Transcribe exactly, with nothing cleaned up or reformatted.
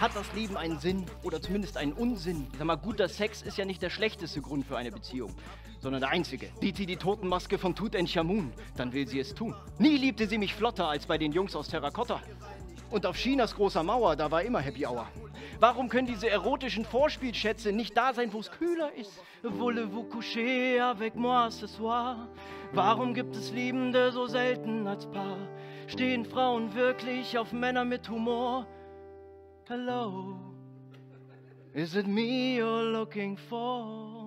Hat das Leben einen Sinn oder zumindest einen Unsinn? Sag mal, guter Sex ist ja nicht der schlechteste Grund für eine Beziehung, sondern der einzige. Sieht sie die Totenmaske von Tutanchamun, dann will sie es tun. Nie liebte sie mich flotter als bei den Jungs aus Terrakotta. Und auf Chinas großer Mauer, da war immer Happy Hour. Warum können diese erotischen Vorspielschätze nicht da sein, wo es kühler ist? Voulez-vous coucher avec moi ce soir? Warum gibt es Liebende so selten als Paar? Stehen Frauen wirklich auf Männer mit Humor? Hello, is it me you're looking for?